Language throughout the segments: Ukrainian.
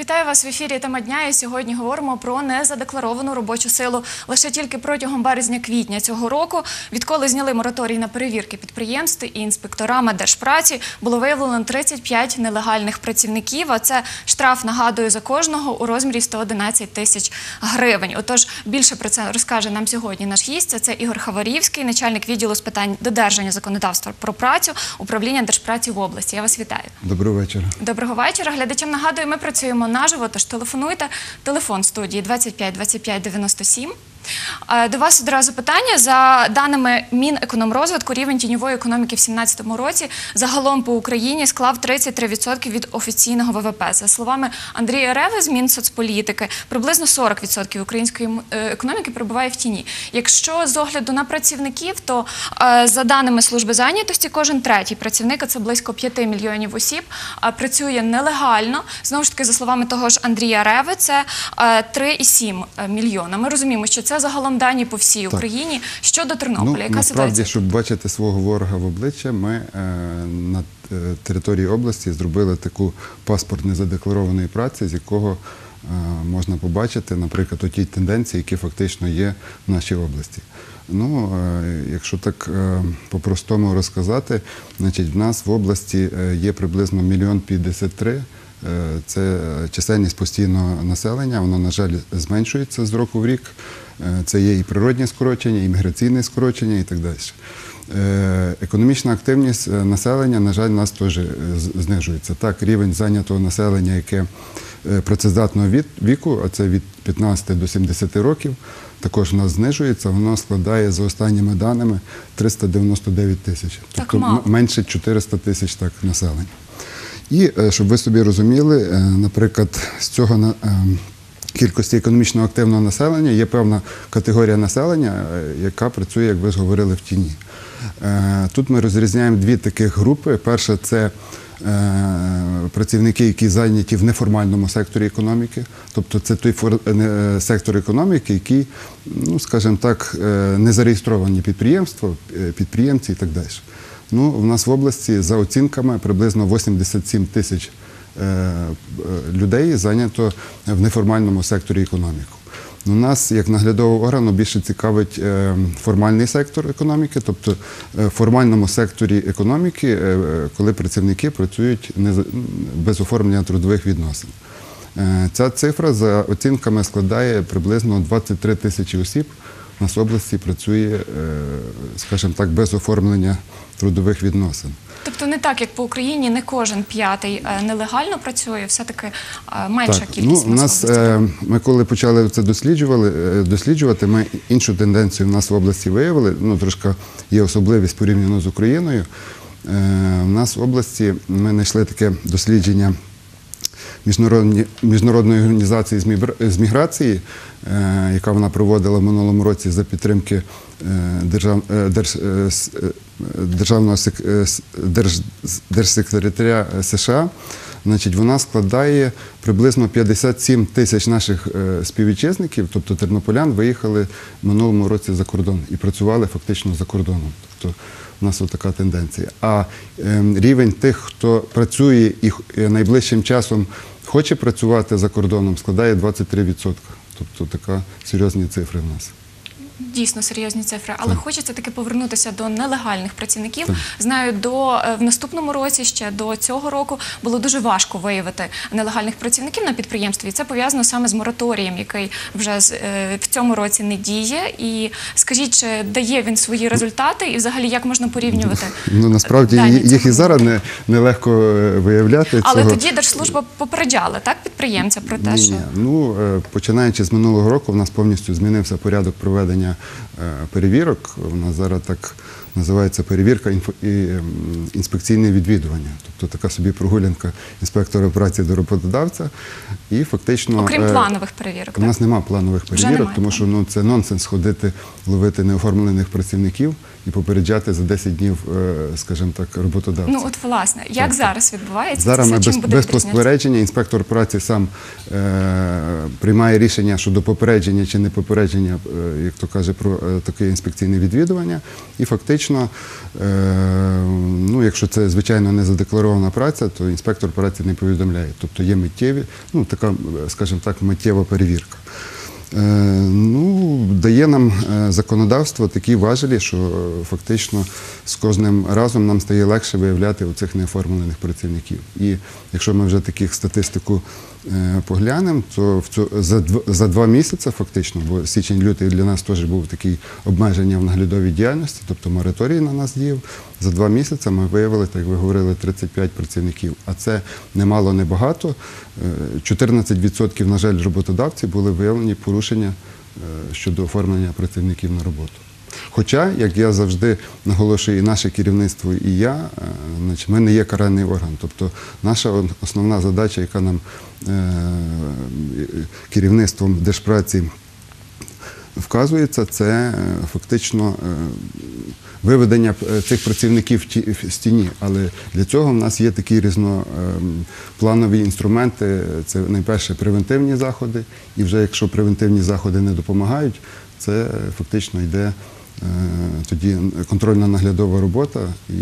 Вітаю вас в ефірі «Тема дня». І сьогодні говоримо про незадекларовану робочу силу. Лише тільки протягом березня-квітня цього року, відколи зняли мораторій на перевірки підприємств і інспекторами Держпраці, було виявлено 35 нелегальних працівників. А це штраф, нагадую, за кожного у розмірі 111 тисяч гривень. Отож, більше про це розкаже нам сьогодні наш гість. Це Ігор Хаварівський, начальник відділу з питань додержання законодавства про працю, управління Держпраці в області. Я вас вітаю. Доброго вечора. Доброго вечора. Глядачам нагадую, ми працюємо наживо, тож телефонуйте. Телефон студії 25 25 97. До вас одразу питання. За даними Мінекономрозвитку, рівень тіньової економіки в 2017 році загалом по Україні склав 33% від офіційного ВВП. За словами Андрія Реви з Мінсоцполітики, приблизно 40% української економіки перебуває в тіні. Якщо з огляду на працівників, то за даними служби зайнятості, кожен третій працівник, а це близько 5 мільйонів осіб, працює нелегально. Знову ж таки, за словами того ж Андрія Реви, це 3,7 мільйона. Ми розуміємо, що це загалом дані по всій Україні. Щодо Тернополя, яка насправді, ситуація? щоб бачити свого ворога в обличчя, ми на території області зробили таку паспорт незадекларованої праці, з якого можна побачити, наприклад, ті тенденції, які фактично є в нашій області. Ну, якщо так по-простому розказати, значить, в нас в області є приблизно 1 053 000. Це чисельність постійного населення, воно, на жаль, зменшується з року в рік. Це є і природні скорочення, і міграційне скорочення, і так далі. Економічна активність населення, на жаль, у нас теж знижується. Так, рівень зайнятого населення, яке працездатного віку, а це від 15 до 70 років, також у нас знижується. Воно складає, за останніми даними, 399 тисяч. Тобто менше 400 тисяч так населення. І, щоб ви собі розуміли, наприклад, з цього кількості економічно активного населення є певна категорія населення, яка працює, як ви ж говорили, в тіні. Тут ми розрізняємо дві таких групи. Перша – це працівники, які зайняті в неформальному секторі економіки. Тобто це той сектор економіки, який, ну, скажімо так, не зареєстровані підприємства, підприємці і так далі. Ну, в нас в області, за оцінками, приблизно 87 тисяч людей зайнято в неформальному секторі економіки. У нас, як наглядового органу, більше цікавить формальний сектор економіки, тобто в формальному секторі економіки, коли працівники працюють без оформлення трудових відносин. Ця цифра, за оцінками, складає приблизно 23 тисячі осіб. У нас в області працює, скажімо так, без оформлення трудових відносин. Тобто не так, як по Україні, не кожен п'ятий нелегально працює, все-таки менша кількість у нас, ми коли почали це досліджувати, ми іншу тенденцію в нас в області виявили, ну, трошки є особливість порівняно з Україною. У нас в області ми знайшли таке дослідження Міжнародної організації з міграції, яка вона проводила в минулому році за підтримки Держсекретаря США. Значить, вона складає приблизно 57 тисяч наших співвітчизників, тобто тернополян, виїхали в минулому році за кордон і працювали фактично за кордоном. Тобто у нас ось така тенденція. А рівень тих, хто працює і найближчим часом хоче працювати за кордоном, складає 23%. Тобто така серйозні цифри в нас. Дійсно серйозні цифри, але хочеться таки повернутися до нелегальних працівників. Знаю, в наступному році, ще до цього року, було дуже важко виявити нелегальних працівників на підприємстві. І це пов'язано саме з мораторієм, який вже в цьому році не діє. І скажіть, чи дає він свої результати і взагалі як можна порівнювати? Ну, насправді їх і зараз нелегко виявляти. Але тоді Держслужба попереджала, так, підприємця про те, що… Ну, починаючи з минулого року, в нас повністю змінився порядок проведення перевірок. У нас зараз так називається перевірка і інспекційне відвідування. Тобто така собі прогулянка інспектора праці до роботодавця. І фактично… Окрім планових перевірок, у нас немає планових перевірок, тому що це нонсенс ходити, ловити неоформлених працівників і попереджати за 10 днів, скажімо так, роботодавця. Ну, от, власне, як зараз відбувається? Зараз ми без попередження, інспектор праці сам приймає рішення щодо попередження чи не попередження, як то каже, про таке інспекційне відвідування. І фактично фактично, ну, якщо це, звичайно, не задекларована праця, то інспектор праці не повідомляє. Тобто є миттєві, ну, така, скажімо так, миттєва перевірка. Ну, дає нам законодавство такі важелі, що фактично з кожним разом нам стає легше виявляти оцих неоформлених працівників. І якщо ми вже таких статистику поглянемо, то за 2 місяці фактично, бо січень-лютий для нас теж був такий обмеження в наглядовій діяльності, тобто мораторій на нас діяв, за 2 місяці ми виявили, так як ви говорили, 35 працівників. А це немало, не багато. 14%, на жаль, роботодавців були виявлені порушення щодо оформлення працівників на роботу. Хоча, як я завжди наголошую, і наше керівництво, і я, ми не є каральний орган. Тобто наша основна задача, яка нам керівництвом Держпраці вказується, це фактично виведення цих працівників з тіні. Але для цього в нас є такі різнопланові інструменти. Це найперше превентивні заходи. І вже якщо превентивні заходи не допомагають, це фактично йде тоді контрольна наглядова робота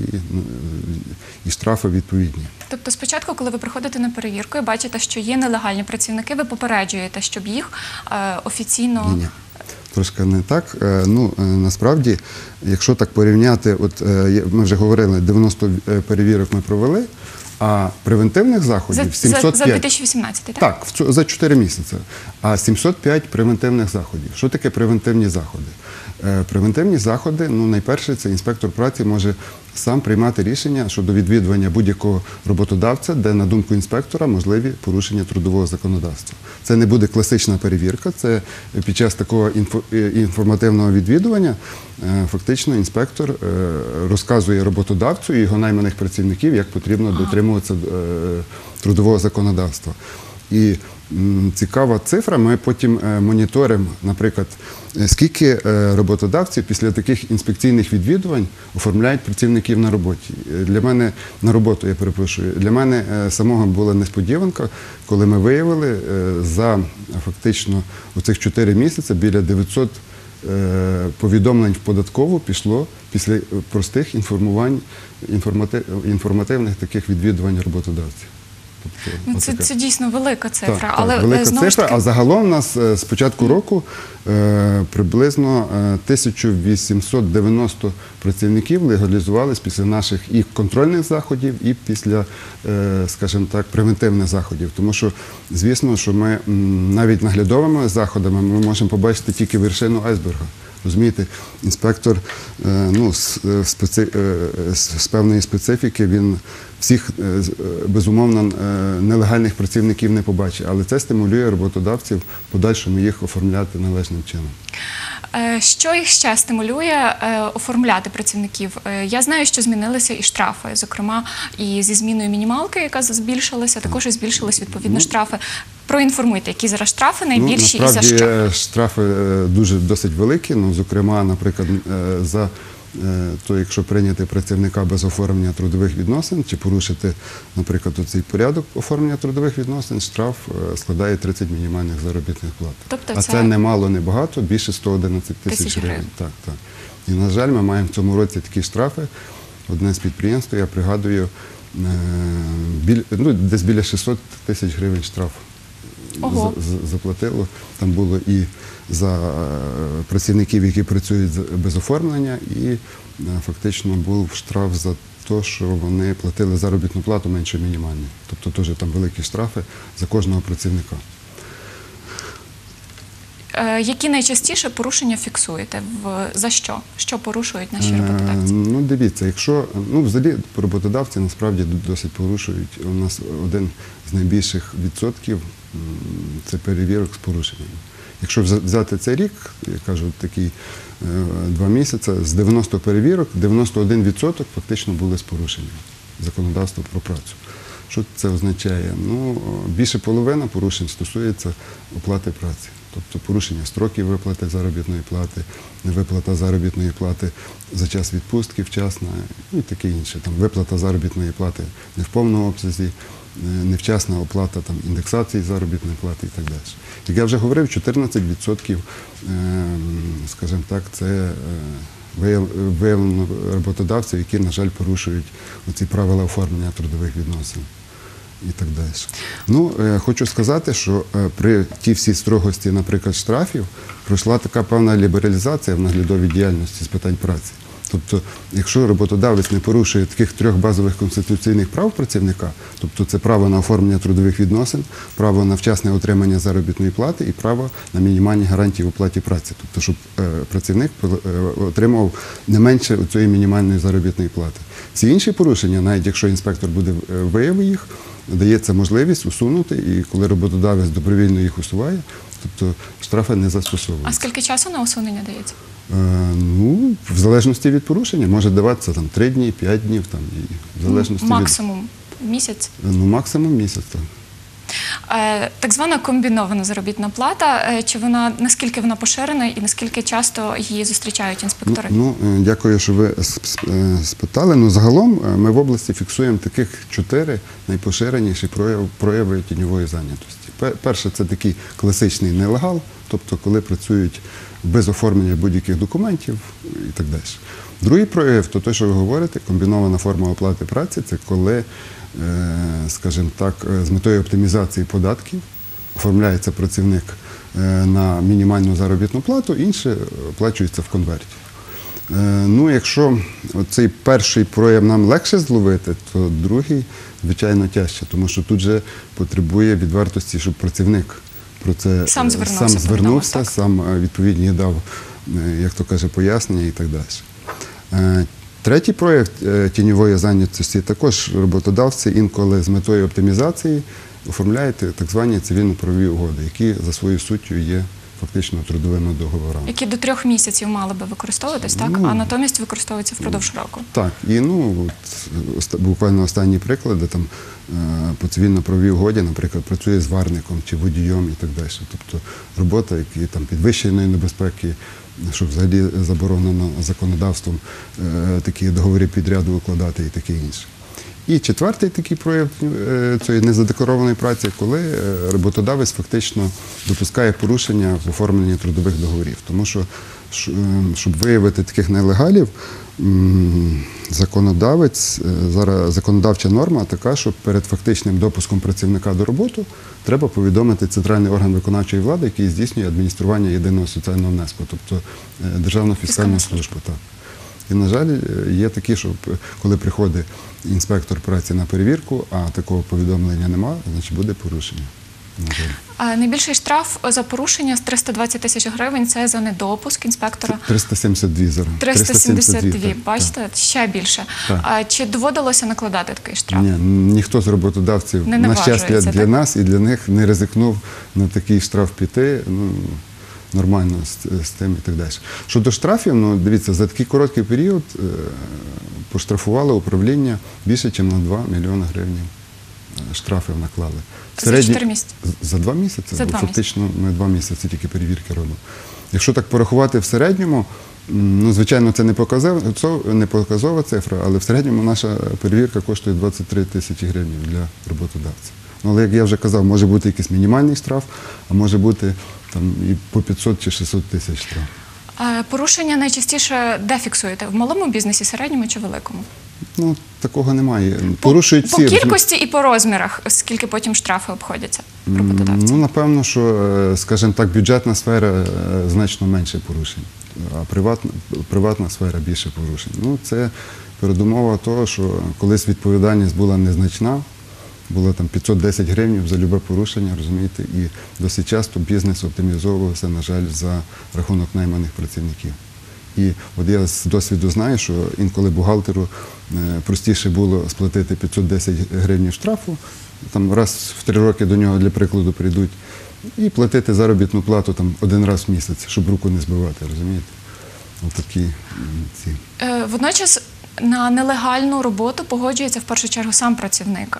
і штрафи відповідні. Тобто спочатку, коли ви приходите на перевірку і бачите, що є нелегальні працівники, ви попереджуєте, щоб їх офіційно... Ні. Трошки не так. Ну, насправді, якщо так порівняти, от ми вже говорили, 90 перевірок ми провели, а превентивних заходів 705. За 2018, так? Так, за 4 місяці. А 705 превентивних заходів. Що таке превентивні заходи? Превентивні заходи, ну, найперше, це інспектор праці може сам приймати рішення щодо відвідування будь-якого роботодавця, де, на думку інспектора, можливі порушення трудового законодавства. Це не буде класична перевірка, це під час такого інформативного відвідування фактично інспектор розказує роботодавцю і його найманих працівників, як потрібно дотримуватися трудового законодавства. І цікава цифра, ми потім моніторимо, наприклад, скільки роботодавців після таких інспекційних відвідувань оформляють працівників на роботі. Для мене, на роботу, я перепрошую, для мене самого була несподіванка, коли ми виявили за фактично оцих 4 місяці біля 900 повідомлень в податкову пішло після простих інформативних таких відвідувань роботодавців. Ну, це дійсно велика цифра. Так, але велика знову ж цифра, таки... а загалом у нас з початку року приблизно 1890 працівників легалізувались після наших і контрольних заходів, і після, скажімо так, превентивних заходів. Тому що, звісно, що ми навіть наглядовими заходами ми можемо побачити тільки вершину айсберга. Розумієте, інспектор з певної специфіки, він всіх, безумовно, нелегальних працівників не побачить, але це стимулює роботодавців в подальшому їх оформляти належним чином. Що їх ще стимулює оформляти працівників? Я знаю, що змінилися і штрафи, зокрема, і зі зміною мінімалки, яка збільшилася, також і збільшились відповідно штрафи. Проінформуйте, які зараз штрафи найбільші і за що? Насправді штрафи досить великі, зокрема, наприклад, за то, якщо прийняти працівника без оформлення трудових відносин, чи порушити, наприклад, цей порядок оформлення трудових відносин, штраф складає 30 мінімальних заробітних плат. Тобто а це не мало, не багато, більше 111 тисяч гривень. Так, так. І, на жаль, ми маємо в цьому році такі штрафи. Одне з підприємств, я пригадую, десь біля 600 тисяч гривень штрафу. Заплатило. Там було і за працівників, які працюють без оформлення, і фактично був штраф за те, що вони платили заробітну плату менше мінімальної. Тобто теж там великі штрафи за кожного працівника. Які найчастіше порушення фіксуєте? За що? Що порушують наші роботодавці? Ну, дивіться, якщо, взагалі роботодавці насправді досить порушують. У нас один з найбільших відсотків – це перевірок з порушеннями. Якщо взяти цей рік, я кажу, такі 2 місяці, з 90 перевірок, 91% фактично були з порушенням законодавства про працю. Що це означає? Більше половина порушень стосується оплати праці. Тобто порушення строків виплати заробітної плати, невиплата заробітної плати за час відпустки вчасно і таке інше. Там виплата заробітної плати не в повному обсязі, невчасна оплата індексації заробітної плати і так далі. Як я вже говорив, 14%, скажімо так, це виявлено роботодавців, які, на жаль, порушують ці правила оформлення трудових відносин і так далі. Ну, хочу сказати, що при тій всій строгості, наприклад, штрафів, пройшла така певна лібералізація в наглядовій діяльності з питань праці. Тобто, якщо роботодавець не порушує таких 3 базових конституційних прав працівника, тобто це право на оформлення трудових відносин, право на вчасне отримання заробітної плати і право на мінімальні гарантії в оплаті праці, тобто, щоб працівник отримав не менше цієї мінімальної заробітної плати. Всі інші порушення, навіть якщо інспектор буде виявив їх, дається можливість усунути, і коли роботодавець добровільно їх усуває, тобто штрафи не застосовуються. А скільки часу на усунення дається? Ну, в залежності від порушення, може даватися 3 дні, 5 днів, і в залежності максимум місяць? Максимум місяць, так. Так звана комбінована заробітна плата, наскільки вона поширена і наскільки часто її зустрічають інспектори? Дякую, що ви спитали. Загалом ми в області фіксуємо таких 4 найпоширеніші прояви тіньової зайнятості. Перше, це такий класичний нелегал, тобто коли працюють без оформлення будь-яких документів і так далі. Другий прояв, то те, що ви говорите, комбінована форма оплати праці, це коли, скажімо так, з метою оптимізації податків оформляється працівник на мінімальну заробітну плату, інше оплачується в конверті. Якщо цей перший прояв нам легше зловити, то другий, звичайно, тяжче, тому що тут же потребує відвертості, щоб працівник про це сам звернувся, сам відповідні дав, як то каже, пояснення і так далі. Третій прояв тіньової зайнятості також роботодавці інколи з метою оптимізації оформляють так звані цивільно-правові угоди, які за своєю суттю є фактично трудовими договорами. Які до 3 місяців мали би використовуватись, так? А натомість використовуються впродовж року. Так. І буквально останні приклади, по цивільно-правовій угоді, наприклад, працює зварником чи водієм і так далі. Тобто робота, які підвищеної небезпеки, що взагалі заборонено законодавством такі договори підряду укладати і таке інше. І четвертий такий прояв цієї незадекларованої праці, коли роботодавець фактично допускає порушення в оформленні трудових договорів. Тому що, щоб виявити таких нелегалів, законодавча норма така, що перед фактичним допуском працівника до роботи треба повідомити центральний орган виконавчої влади, який здійснює адміністрування єдиного соціального внеску, тобто Державну фіскальну службу. Так. І, на жаль, є такі, що коли приходить інспектор праці на перевірку, а такого повідомлення немає, значить буде порушення. На жаль. Найбільший штраф за порушення з 320 тисяч гривень – це за недопуск інспектора. 372 зараз. 372, бачите, ще більше. Чи доводилося накладати такий штраф? Ні, ніхто з роботодавців, на щастя для нас і для них, не ризикнув на такий штраф піти. Нормально з тим і так далі. Щодо штрафів, дивіться, за такий короткий період поштрафувало управління більше, ніж на 2 мільйони гривень штрафів наклали. За 4 місяці? За 2 місяці. Фактично ми 2 місяці тільки перевірки робимо. Якщо так порахувати в середньому, звичайно, це не показова цифра, але в середньому наша перевірка коштує 23 тисячі гривень для роботодавця. Але, як я вже казав, може бути якийсь мінімальний штраф, а може бути і по 500 чи 600 тисяч штраф. Порушення найчастіше де фіксуєте? В малому бізнесі, середньому чи великому? Такого немає. Порушують по кількості і по розмірах, скільки потім штрафи обходяться роботодавцям? Напевно, що, скажімо так, бюджетна сфера значно менше порушень, а приватна сфера більше порушень. Це передумова того, що колись відповідальність була незначна, було 510 гривень за любе порушення, розумієте, і досить часто бізнес оптимізовувався, на жаль, за рахунок найманих працівників. І от я з досвіду знаю, що інколи бухгалтеру простіше було сплатити 510 гривень штрафу, раз в 3 роки до нього, для прикладу, прийдуть, і платити заробітну плату 1 раз в місяць, щоб руку не збивати, розумієте? Отакі ці. Водночас на нелегальну роботу погоджується в першу чергу сам працівник.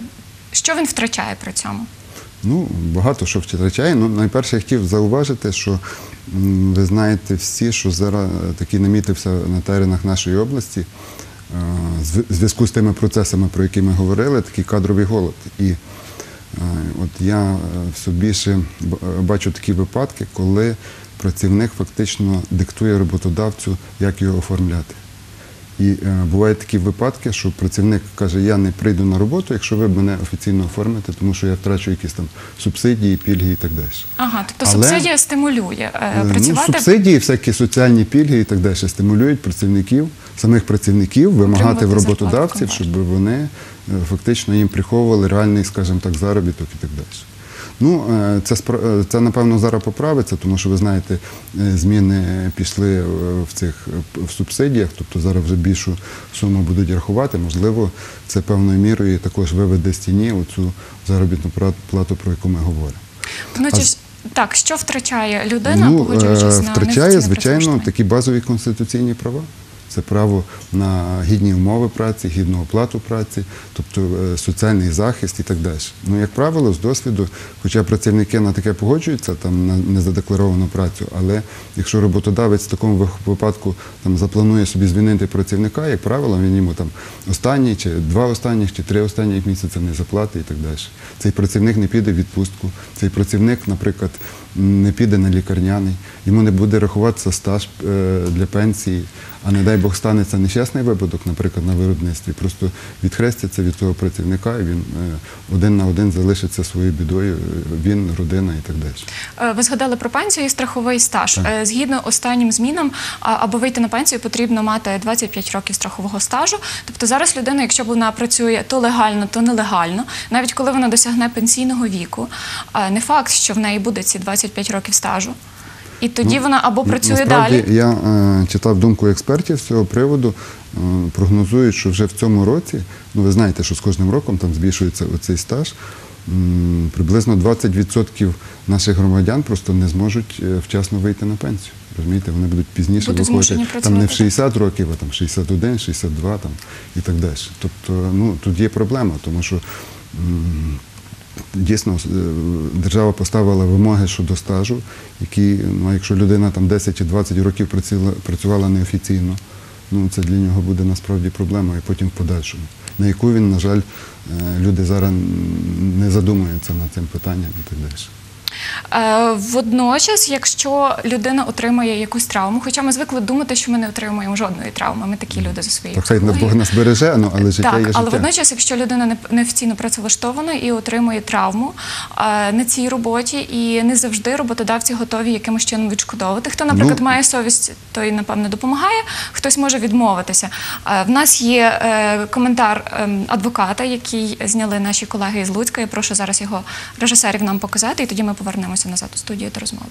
Що він втрачає при цьому? Багато що втрачає. Найперше, я хотів зауважити, що ви знаєте всі, що зараз такий намітився на теренах нашої області, в зв'язку з тими процесами, про які ми говорили, такий кадровий голод. І От я все більше бачу такі випадки, коли працівник фактично диктує роботодавцю, як його оформляти. І бувають такі випадки, що працівник каже, я не прийду на роботу, якщо ви мене офіційно оформите, тому що я втрачу якісь там субсидії, пільги і так далі. Ага, тобто субсидія стимулює працювати? Субсидії, всякі соціальні пільги і так далі стимулюють працівників, самих працівників вимагати в роботодавців, щоб вони фактично їм приховували реальний, скажімо так, заробіток і так далі. Ну, це, напевно, зараз поправиться, тому що, ви знаєте, зміни пішли в субсидіях, тобто зараз вже більшу суму будуть рахувати. Можливо, це певною мірою також виведе з тіні оцю заробітну плату, про яку ми говоримо. Значить, так, що втрачає людина, погоджуючись на втрачає, неофіційне звичайно, працевлаштування? такі базові конституційні права. Це право на гідні умови праці, гідну оплату праці, тобто соціальний захист і так далі. Ну, як правило, з досвіду, хоча працівники на таке погоджуються, там, на незадекларовану працю, але якщо роботодавець в такому випадку там, запланує собі звільнити працівника, як правило, він йому там останній, чи 2 останніх, чи 3 останніх місяці не заплатить і так далі. Цей працівник не піде в відпустку, цей працівник, наприклад, не піде на лікарняний, йому не буде рахуватися стаж для пенсії, а не дай Бог станеться нещасний випадок, наприклад, на виробництві, просто відхреститься від того працівника і він один на один залишиться своєю бідою, він, родина і так далі. Ви згадали про пенсію і страховий стаж. Згідно останнім змінам, аби вийти на пенсію, потрібно мати 25 років страхового стажу. Тобто зараз людина, якщо вона працює то легально, то нелегально, навіть коли вона досягне пенсійного віку, не факт, що в неї буде ці 25 років стажу. І тоді вона або працює далі. Я читав думку експертів з цього приводу, прогнозують, що вже в цьому році, ну ви знаєте, що з кожним роком там збільшується оцей стаж, приблизно 20% наших громадян просто не зможуть вчасно вийти на пенсію. Розумієте, вони будуть пізніше виходити там не в 60 років, а там 61, 62 там, і так далі. Тобто, ну, тут є проблема, тому що дійсно держава поставила вимоги щодо стажу, які, ну, якщо людина там 10 чи 20 років працювала неофіційно, ну, це для нього буде насправді проблемою потім в подальшому, на яку він, на жаль, люди зараз не задумуються над цим питанням і так далі. Водночас, якщо людина отримує якусь травму, хоча ми звикли думати, що ми не отримуємо жодної травми, ми такі люди за своєю психологією. Хай Бог нас береже, але життя є життя. Але водночас, якщо людина неофіційно працевлаштована і отримує травму на цій роботі, і не завжди роботодавці готові якимось чином відшкодовувати. Хто, наприклад, має совість, той, напевно, допомагає, хтось може відмовитися. В нас є коментар адвоката, який зняли наші колеги із Луцька. Я прошу зараз його режисерів нам показати, і тоді ми повернемося назад у студію до розмови.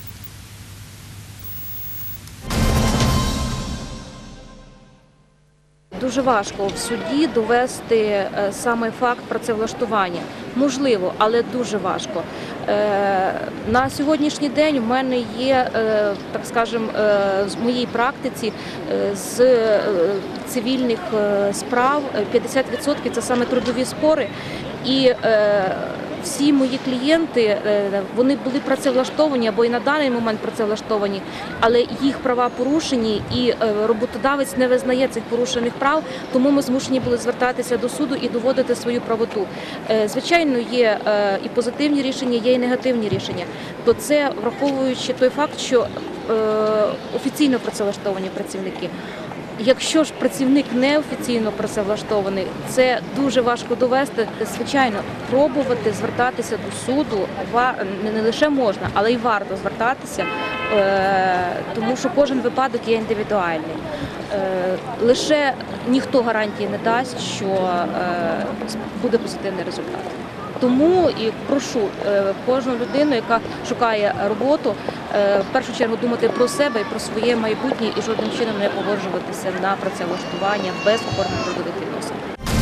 Дуже важко в суді довести саме факт працевлаштування. Можливо, але дуже важко. На сьогоднішній день в мене є, так скажемо, з моїй практиці з цивільних справ 50% – це саме трудові спори. І всі мої клієнти, вони були працевлаштовані або і на даний момент працевлаштовані, але їх права порушені, і роботодавець не визнає цих порушених прав, тому ми змушені були звертатися до суду і доводити свою правоту. Звичайно, є і позитивні рішення, є і негативні рішення. То це враховуючи той факт, що офіційно працевлаштовані працівники. Якщо ж працівник неофіційно працевлаштований, це дуже важко довести. Звичайно, пробувати звертатися до суду не лише можна, але й варто звертатися, тому що кожен випадок є індивідуальний. Лише ніхто гарантії не дасть, що буде позитивний результат. Тому і прошу кожну людину, яка шукає роботу, в першу чергу думати про себе і про своє майбутнє і жодним чином не погоджуватися на працевлаштування без оформлення трудових відносин.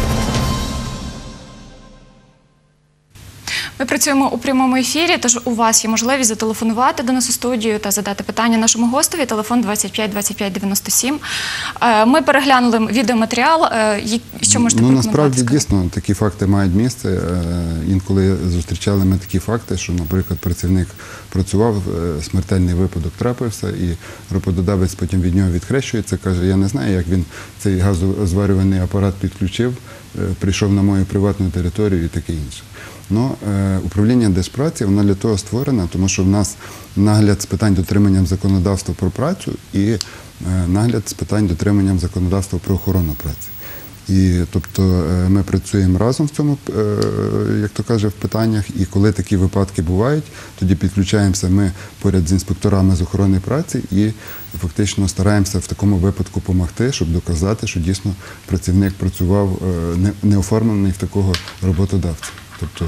Ми працюємо у прямому ефірі, тож у вас є можливість зателефонувати до нас у студію та задати питання нашому гостеві. Телефон 25 25 97. Ми переглянули відеоматеріал. Що можете прокоментувати? Насправді, дійсно, такі факти мають місце. Інколи зустрічали ми такі факти, що, наприклад, працівник працював, смертельний випадок трапився, і роботодавець потім від нього відхрещується, каже, я не знаю, як він цей газозварювальний апарат підключив, прийшов на мою приватну територію і таке інше. Но управління Держпраці, воно для того створено, тому що в нас нагляд з питань дотримання законодавства про працю і нагляд з питань дотримання законодавства про охорону праці. І, тобто, ми працюємо разом в цьому, як то каже, в питаннях, і коли такі випадки бувають, тоді підключаємося ми поряд з інспекторами з охорони праці і фактично стараємося в такому випадку допомогти, щоб доказати, що дійсно працівник працював не оформлений в такого роботодавця. Тобто,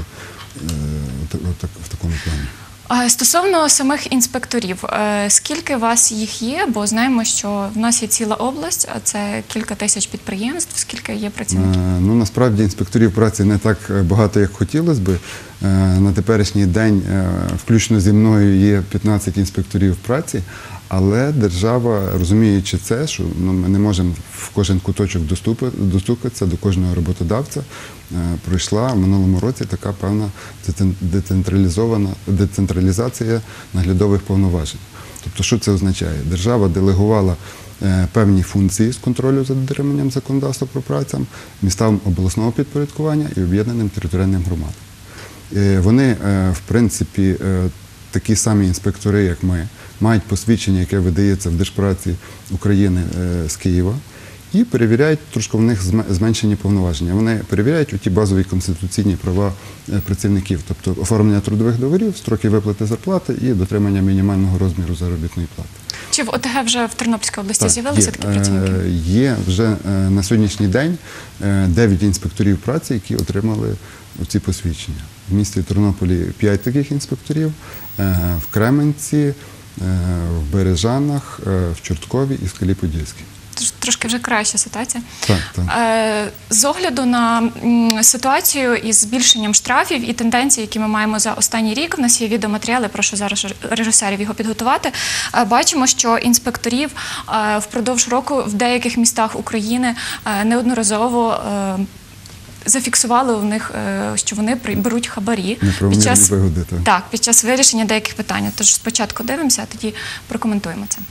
в такому плані. Стосовно самих інспекторів, скільки у вас їх є? Бо знаємо, що в нас є ціла область, а це кілька тисяч підприємств. Скільки є працівників? Ну, насправді інспекторів праці не так багато, як хотілося б. На теперішній день, включно зі мною, є 15 інспекторів праці, але держава, розуміючи це, що ми не можемо в кожен куточок достукатися до кожного роботодавця, пройшла в минулому році така певна децентралізація наглядових повноважень. Тобто, що це означає? Держава делегувала певні функції з контролю за дотриманням законодавства про працю містам обласного підпорядкування і об'єднаним територіальним громадам. Вони, в принципі, такі самі інспектори, як ми, мають посвідчення, яке видається в Держпраці України з Києва, і перевіряють, трошки в них зменшені повноваження. Вони перевіряють ті базові конституційні права працівників, тобто оформлення трудових договорів, строки виплати зарплати і дотримання мінімального розміру заробітної плати. Чи в ОТГ вже в Тернопільській області з'явилися такі працівники? Є вже на сьогоднішній день 9 інспекторів праці, які отримали ці посвідчення. В місті Тернополі 5 таких інспекторів, в Кременці, в Бережанах, в Чорткові і в Скалі-Подільській. Трошки вже краща ситуація. Так, так. З огляду на ситуацію із збільшенням штрафів і тенденції, які ми маємо за останній рік, в нас є відеоматеріали, прошу зараз режисерів його підготувати, бачимо, що інспекторів впродовж року в деяких містах України неодноразово зафіксували у них, що вони беруть хабарі під час вирішення деяких питань. Тож спочатку дивимося, а тоді прокоментуємо це.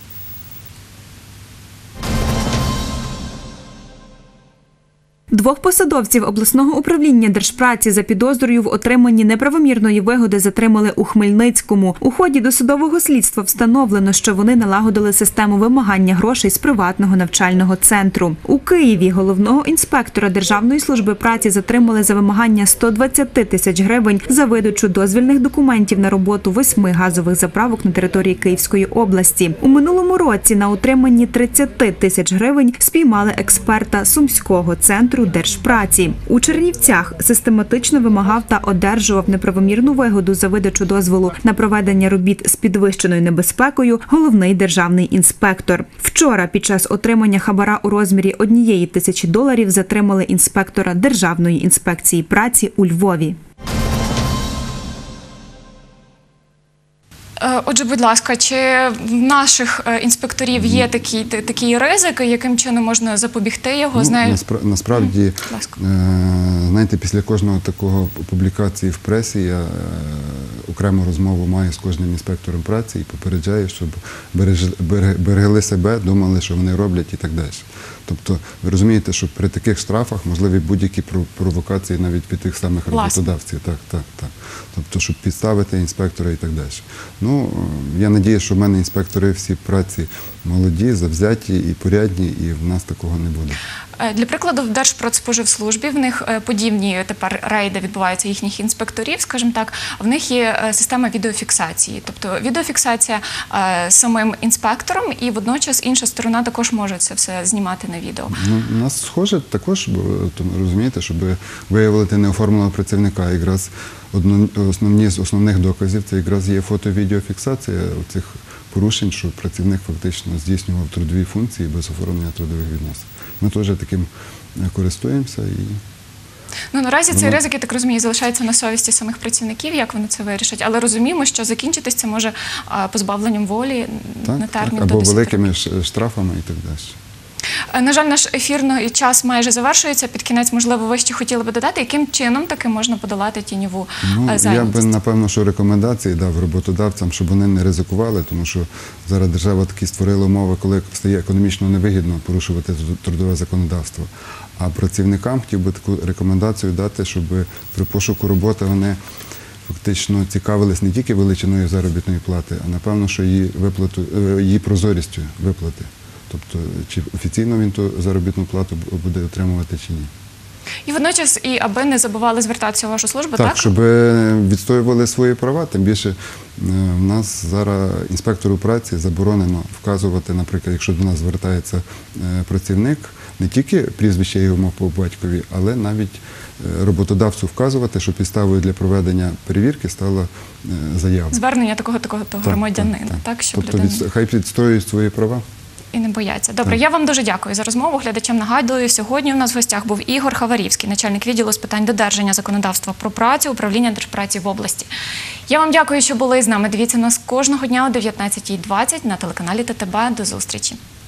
Двох посадовців обласного управління Держпраці за підозрою в отриманні неправомірної вигоди затримали у Хмельницькому. У ході досудового слідства встановлено, що вони налагодили систему вимагання грошей з приватного навчального центру. У Києві головного інспектора Державної служби праці затримали за вимагання 120 тисяч гривень за видачу дозвільних документів на роботу 8 газових заправок на території Київської області. У минулому році на утриманні 30 тисяч гривень спіймали експерта Сумського центру Держпраці. У Чернівцях систематично вимагав та одержував неправомірну вигоду за видачу дозволу на проведення робіт з підвищеною небезпекою головний державний інспектор. Вчора під час отримання хабара у розмірі $1000 затримали інспектора Державної інспекції праці у Львові. Отже, будь ласка, чи в наших інспекторів є такі ризики, яким чином можна запобігти його? Насправді, знаєте, після кожного такого публікації в пресі я окрему розмову маю з кожним інспектором праці і попереджаю, щоб берегли себе, думали, що вони роблять і так далі. Тобто, ви розумієте, що при таких штрафах можливі будь-які провокації навіть від тих самих роботодавців. Так. Тобто, щоб підставити інспектора і так далі. Ну, я сподіваюся, що в мене інспектори всі праці молоді, завзяті і порядні, і в нас такого не буде. Для прикладу, в Держпродспоживслужбі в них подібні тепер рейди відбуваються їхніх інспекторів, скажімо так, в них є система відеофіксації. Тобто відеофіксація самим інспектором і водночас інша сторона також може це все знімати на відео. Ну, у нас схоже також, розумієте, щоб виявити неоформленого працівника. Якраз основні з основних доказів це якраз є фото-відеофіксація цих порушень, що працівник фактично здійснював трудові функції без оформлення трудових відносин. Ми теж таким користуємося. Ну, наразі цей ризик, я так розумію, залишається на совісті самих працівників, як вони це вирішать, але розуміємо, що закінчитись це може позбавленням волі на термін до 10 років. Або великими штрафами і так далі. На жаль, наш ефірний час майже завершується. Під кінець, можливо, ви ще хотіли би додати, яким чином таки можна подолати тіньову зайнятість? Я би, напевно, що рекомендації дав роботодавцям, щоб вони не ризикували, тому що зараз держава такі створила умови, коли стає економічно невигідно порушувати трудове законодавство. А працівникам хотів би таку рекомендацію дати, щоб при пошуку роботи вони фактично цікавились не тільки величиною заробітної плати, а напевно, що її прозорістю виплати. Тобто, чи офіційно він ту заробітну плату буде отримувати чи ні. І водночас, і аби не забували звертатися у вашу службу, так? Так, щоб відстоювали свої права. Тим більше в нас зараз інспектору праці заборонено вказувати, наприклад, якщо до нас звертається працівник, не тільки прізвище його по батькові, але навіть роботодавцю вказувати, що підставою для проведення перевірки стала заява. Звернення такого громадянина, так? Щоб Тобто людина... хай відстоюють свої права. І не бояться. Добре, я вам дуже дякую за розмову. Глядачам нагадую, сьогодні у нас в гостях був Ігор Хаварівський, начальник відділу з питань додержання законодавства про працю, управління Держпраці в області. Я вам дякую, що були з нами. Дивіться нас кожного дня о 19:20 на телеканалі ТТБ. До зустрічі.